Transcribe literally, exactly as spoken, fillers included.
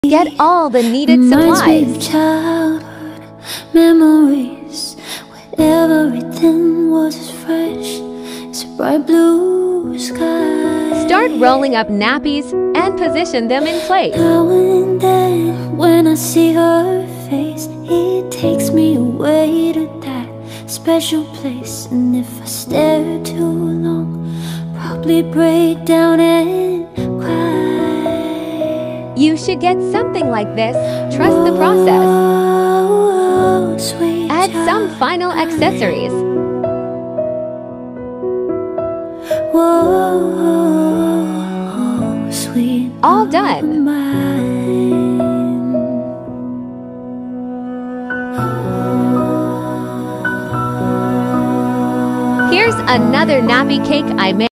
Get all the needed Reminds me of supplies. childhood memories when everything was as fresh as a bright blue sky. Start rolling up nappies and position them in place. Now and then when I see her face, it takes me away to that special place. And if I stare too long, probably break down and cry. You should get something like this. Trust the process. Oh, sweet Add some child final of mine. accessories. Whoa, sweet All love done. of mine. Here's another nappy cake I made.